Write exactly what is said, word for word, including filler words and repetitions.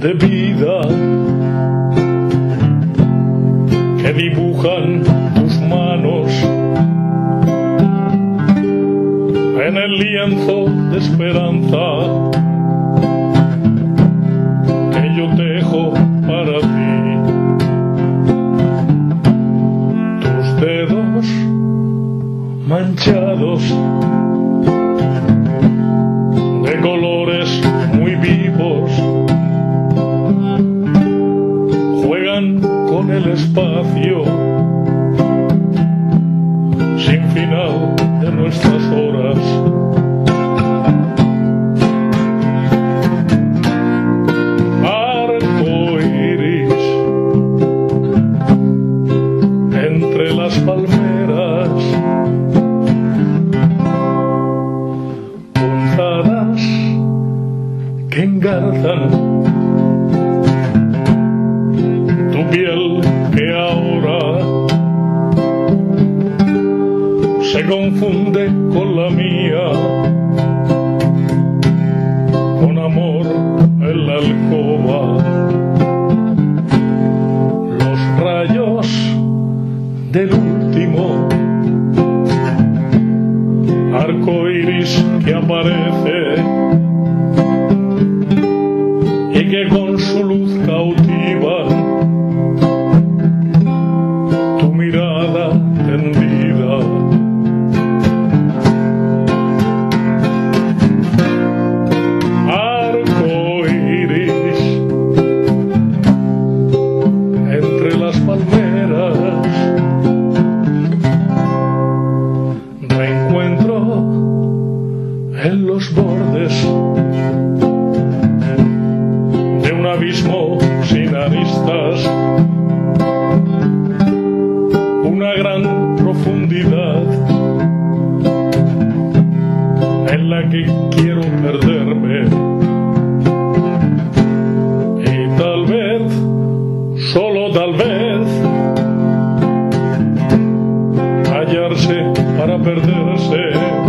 de vida que dibujan tus manos en el lienzo de esperanza que yo tejo para ti. Tus dedos manchados de colores muy vivos juegan con el espacio sin final de nuestras horas. Arco iris entre las palmeras, punzadas que engarzan tu piel que ahora se confunde con la mía, con amor en la alcoba. Los rayos del último arco iris que aparece y que con su luz cautiva tu mirada tendida. Arco iris entre las palmeras, reencuentro en los bordes de un abismo sin aristas, una gran profundidad en la que quiero perderme y tal vez, solo tal vez, hallarse para perderse.